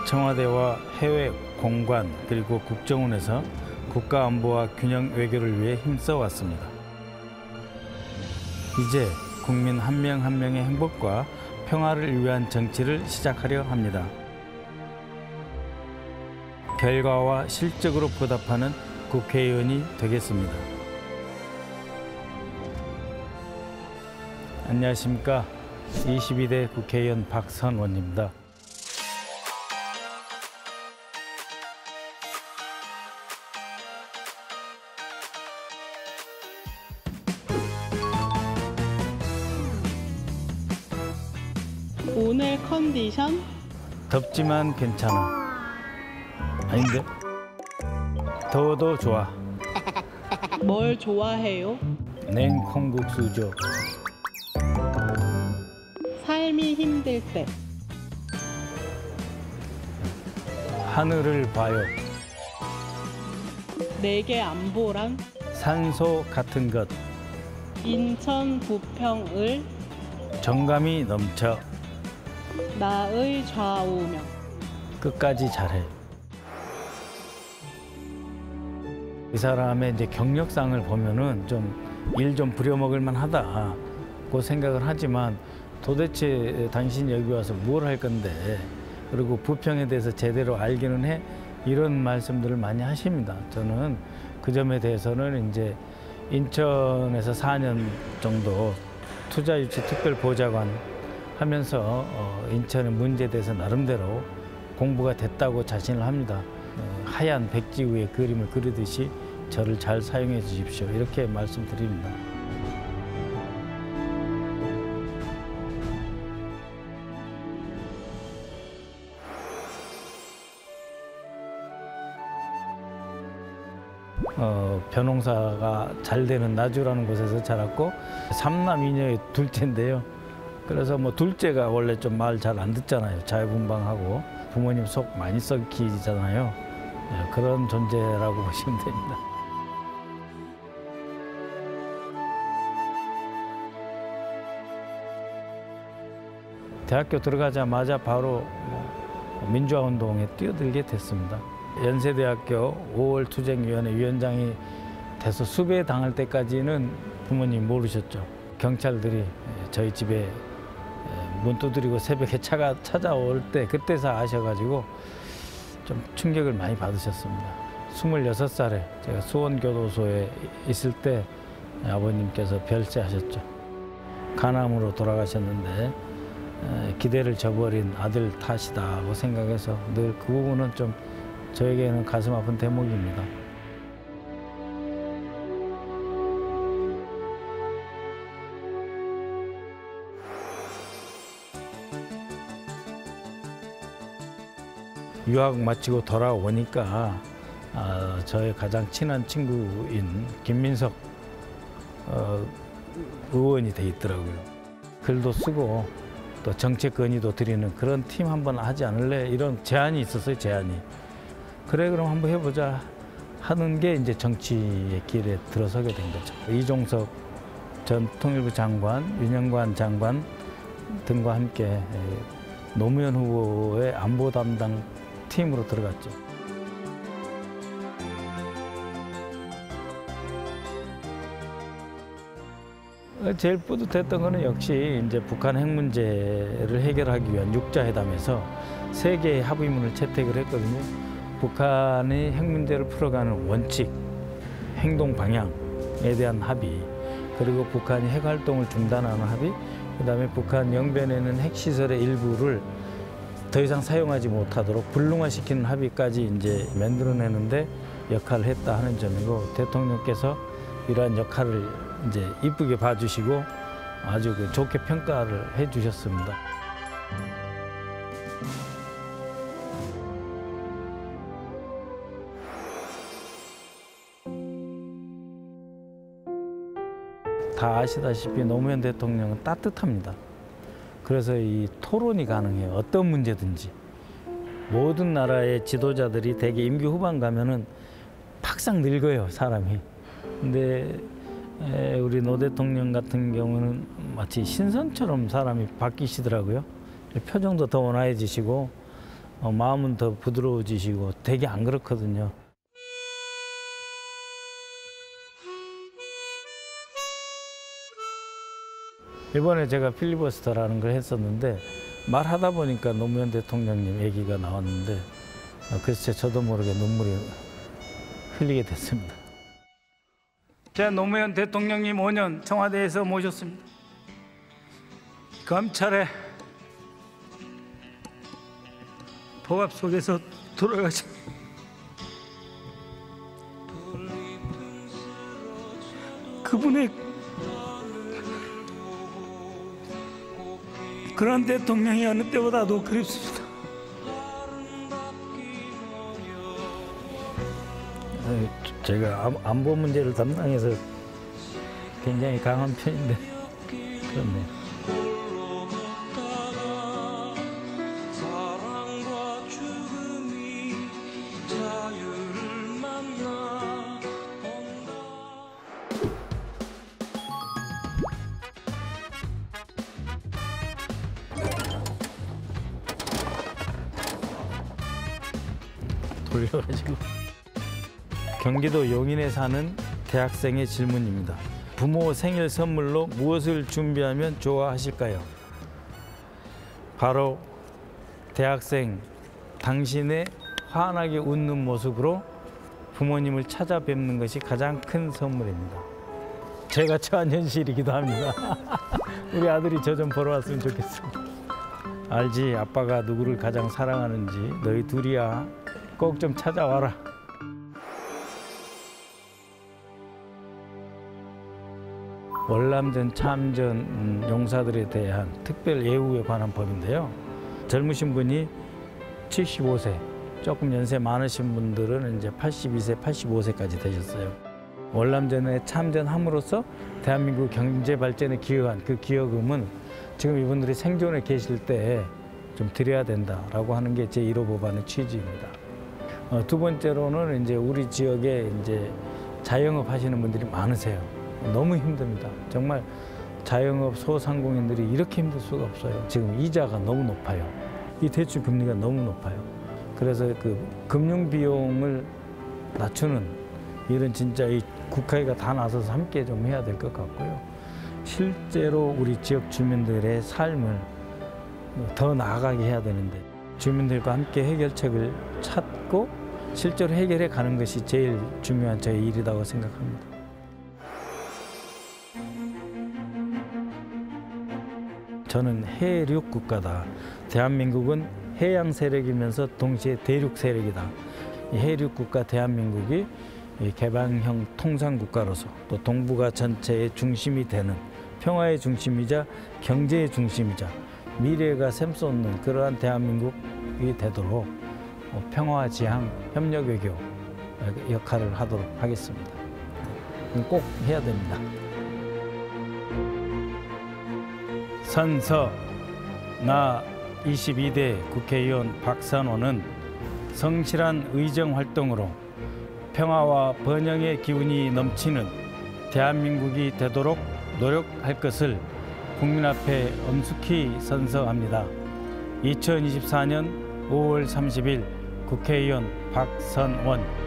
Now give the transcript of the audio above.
청와대와 해외 공관 그리고 국정원에서 국가안보와 균형 외교를 위해 힘써왔습니다. 이제 국민 한 명 한 명의 행복과 평화를 위한 정치를 시작하려 합니다. 결과와 실적으로 보답하는 국회의원이 되겠습니다. 안녕하십니까. 22대 국회의원 박선원입니다. 오늘 컨디션? 덥지만 괜찮아. 아닌데? 더워도 좋아. 뭘 좋아해요? 냉콩국수죠. 삶이 힘들 때. 하늘을 봐요. 내게 안보란? 산소 같은 것. 인천 부평을 정감이 넘쳐. 나의 좌우명. 끝까지 잘해. 이 사람의 이제 경력상을 보면은 일 좀 부려먹을 만하다고 생각을 하지만 도대체 당신이 여기 와서 뭘 할 건데 그리고 부평에 대해서 제대로 알기는 해 이런 말씀들을 많이 하십니다. 저는 그 점에 대해서는 이제 인천에서 4년 정도 투자유치 특별보좌관 하면서 인천의 문제에 대해서 나름대로 공부가 됐다고 자신을 합니다. 하얀 백지 위에 그림을 그리듯이 저를 잘 사용해 주십시오. 이렇게 말씀드립니다. 벼농사가 잘 되는 나주라는 곳에서 자랐고 삼남 이녀의 둘째인데요. 그래서 뭐 둘째가 원래 좀 말 잘 안 듣잖아요. 자유분방하고 부모님 속 많이 썩히잖아요. 그런 존재라고 보시면 됩니다. 대학교 들어가자마자 바로 민주화운동에 뛰어들게 됐습니다. 연세대학교 5월 투쟁위원회 위원장이 돼서 수배 당할 때까지는 부모님 모르셨죠. 경찰들이 저희 집에 문 두드리고 새벽에 차가 찾아올 때 그때서 아셔가지고 좀 충격을 많이 받으셨습니다. 26살에 제가 수원교도소에 있을 때 아버님께서 별세하셨죠. 간암으로 돌아가셨는데 기대를 저버린 아들 탓이다고 생각해서 늘 그 부분은 좀 저에게는 가슴 아픈 대목입니다. 유학 마치고 돌아오니까 저의 가장 친한 친구인 김민석 의원이 돼 있더라고요. 글도 쓰고 또 정책 건의도 드리는 그런 팀 한번 하지 않을래? 이런 제안이 있었어요, 제안이. 그래, 그럼 한번 해보자 하는 게 이제 정치의 길에 들어서게 된 거죠. 이종석 전 통일부 장관, 윤영관 장관 등과 함께 노무현 후보의 안보 담당 팀으로 들어갔죠. 제일 뿌듯했던 거는 역시 이제 북한 핵 문제를 해결하기 위한 육자회담에서 세 개의 합의문을 채택을 했거든요. 북한이 핵 문제를 풀어가는 원칙, 행동 방향에 대한 합의, 그리고 북한이 핵 활동을 중단하는 합의, 그다음에 북한 영변에는 핵시설의 일부를 더 이상 사용하지 못하도록 불능화시키는 합의까지 이제 만들어내는데 역할을 했다 하는 점이고, 대통령께서 이러한 역할을 이제 이쁘게 봐주시고 아주 좋게 평가를 해주셨습니다. 다 아시다시피 노무현 대통령은 따뜻합니다. 그래서 이 토론이 가능해요. 어떤 문제든지. 모든 나라의 지도자들이 대개 임기 후반 가면은 팍상 늙어요, 사람이. 근데 우리 노 대통령 같은 경우는 마치 신선처럼 사람이 바뀌시더라고요. 표정도 더 온화해지시고 마음은 더 부드러워지시고 되게 안 그렇거든요. 이번에 제가 필리버스터라는 걸 했었는데 말하다 보니까 노무현 대통령님 얘기가 나왔는데 글쎄 저도 모르게 눈물이 흘리게 됐습니다. 제가 노무현 대통령님 5년 청와대에서 모셨습니다. 검찰의 억압 속에서 돌아가신 그분의 그런 대통령이 어느 때보다도 그립습니다. 제가 안보 문제를 담당해서 굉장히 강한 편인데 그렇네요. 돌려가지고 경기도 용인에 사는 대학생의 질문입니다. 부모 생일 선물로 무엇을 준비하면 좋아하실까요? 바로 대학생 당신의 환하게 웃는 모습으로 부모님을 찾아뵙는 것이 가장 큰 선물입니다. 제가 처한 현실이기도 합니다. 우리 아들이 저 좀 보러 왔으면 좋겠습니다. 알지? 아빠가 누구를 가장 사랑하는지. 너희 둘이야. 꼭 좀 찾아와라. 월남전 참전 용사들에 대한 특별 예우에 관한 법인데요. 젊으신 분이 75세, 조금 연세 많으신 분들은 이제 82세, 85세까지 되셨어요. 월남전에 참전함으로써 대한민국 경제 발전에 기여한 그 기여금은 지금 이분들이 생존에 계실 때 좀 드려야 된다라고 하는 게 제1호 법안의 취지입니다. 두 번째로는 이제 우리 지역에 이제 자영업 하시는 분들이 많으세요. 너무 힘듭니다. 정말 자영업 소상공인들이 이렇게 힘들 수가 없어요. 지금 이자가 너무 높아요. 이 대출 금리가 너무 높아요. 그래서 그 금융 비용을 낮추는 일은 진짜 이 국회가 다 나서서 함께 좀 해야 될 것 같고요. 실제로 우리 지역 주민들의 삶을 더 나아가게 해야 되는데 주민들과 함께 해결책을 찾고 실제로 해결해 가는 것이 제일 중요한 저의 일이라고 생각합니다. 저는 해륙 국가다. 대한민국은 해양 세력이면서 동시에 대륙 세력이다. 이 해륙 국가 대한민국이 개방형 통상 국가로서 또 동북아 전체의 중심이 되는 평화의 중심이자 경제의 중심이자 미래가 샘솟는 그러한 대한민국이 되도록 평화 지향 협력 외교 역할을 하도록 하겠습니다. 꼭 해야 됩니다. 선서 나 22대 국회의원 박선원은 성실한 의정 활동으로 평화와 번영의 기운이 넘치는 대한민국이 되도록 노력할 것을 국민 앞에 엄숙히 선서합니다. 2024년 5월 30일 국회의원 박선원